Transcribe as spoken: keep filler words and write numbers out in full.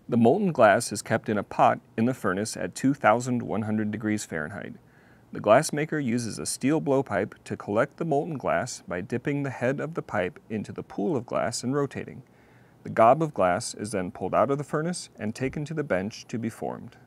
The molten glass is kept in a pot in the furnace at two thousand one hundred degrees Fahrenheit. The glassmaker uses a steel blowpipe to collect the molten glass by dipping the head of the pipe into the pool of glass and rotating. The gob of glass is then pulled out of the furnace and taken to the bench to be formed.